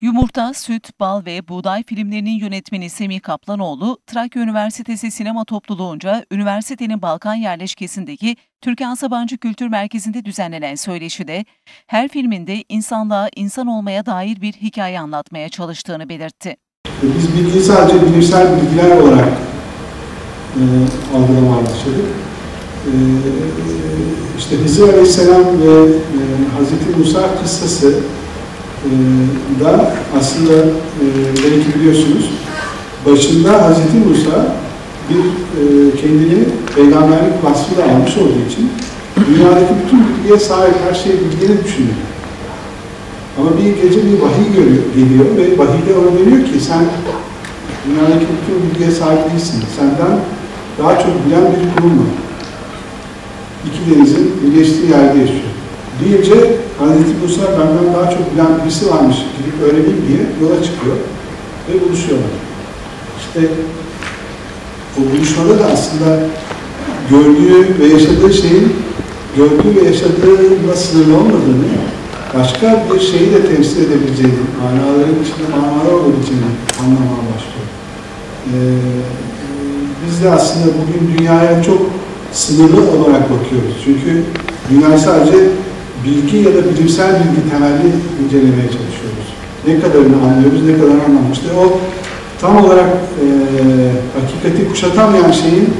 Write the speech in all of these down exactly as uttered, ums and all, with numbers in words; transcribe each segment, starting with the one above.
Yumurta, Süt, Bal ve Buğday filmlerinin yönetmeni Semih Kaplanoğlu, Trakya Üniversitesi Sinema Topluluğunca üniversitenin Balkan yerleşkesindeki Türkan Sabancı Kültür Merkezi'nde düzenlenen söyleşide, her filminde insanlığa insan olmaya dair bir hikaye anlatmaya çalıştığını belirtti. Biz bilgiyi sadece bilimsel bilgiler olarak e, algılamaya başladık. E, işte Hızır Aleyhisselam ve e, Hazreti Musa kıssası e, da aslında e, belki biliyorsunuz, başında Hazreti Musa bir e, kendini peygamberlik vasfıyla almış olduğu için dünyadaki bütün bilgiye sahip, her şeyi bildiğini düşünüyor. Ama bir gece bir vahiy görüyor, geliyor ve vahiyde ona deniyor ki sen dünyadaki bütün bilgiye sahip değilsin. Senden daha çok bilen bir kurum var. İki denizin birleştiği yerde yaşıyor. Deyince Hazreti Musa benden daha çok bilen birisi varmış, gidip öğreneyim diye yola çıkıyor ve buluşuyorlar. İşte o buluşmada da aslında gördüğü ve yaşadığı şeyin gördüğü ve yaşadığına sınırlı olmadığını, başka bir şeyi de temsil edebileceğini, manaların içinde manalar olabileceğini anlamaya başlıyor. Ee, biz de aslında bugün dünyaya çok sınırlı olarak bakıyoruz. Çünkü dünyayı sadece bilgi ya da bilimsel bilgi temelli incelemeye çalışıyoruz. Ne kadarını anlıyoruz, ne kadarını anlamışız. İşte o tam olarak e, hakikati kuşatamayan şeyin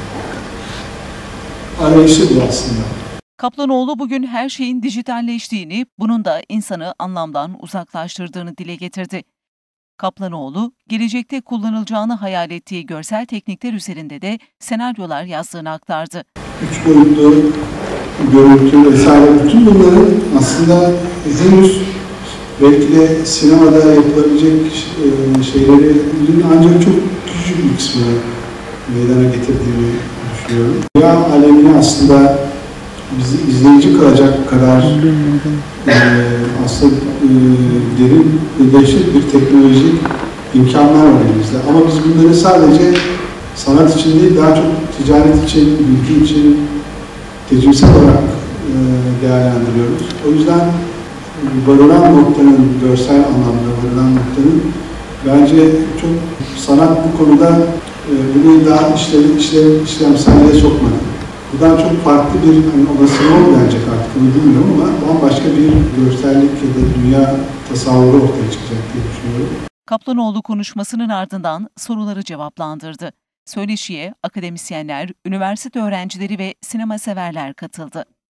arayışı bu aslında. Kaplanoğlu bugün her şeyin dijitalleştiğini, bunun da insanı anlamdan uzaklaştırdığını dile getirdi. Kaplanoğlu, gelecekte kullanılacağını hayal ettiği görsel teknikler üzerinde de senaryolar yazdığını aktardı. Üç boyutlu görüntü vesaire, bütün bunların aslında henüz belki de sinemada yapılabilecek şeylerin ancak çok küçük bir kısmını meydana getirdiğini düşünüyorum. Dünya alemini aslında bizi izleyici kalacak kadar e, aslında e, derin ve dehşet bir teknolojik imkanlar var elimizde. Ama biz bunları sadece sanat için değil, daha çok ticaret için, bilgi için, tecrübesel olarak e, değerlendiriyoruz. O yüzden varılan noktanın, görsel anlamda varılan noktanın bence çok sanat bu konuda e, bunu daha işlev, işlev, işlemselliğe sokmadı. Buradan çok farklı bir hani, olasılığı olmayacak artık, onu bilmiyorum ama bambaşka bir görsellik ya da dünya tasavvuru ortaya çıkacak diye düşünüyorum. Kaplanoğlu konuşmasının ardından soruları cevaplandırdı. Söyleşiye akademisyenler, üniversite öğrencileri ve sinema severler katıldı.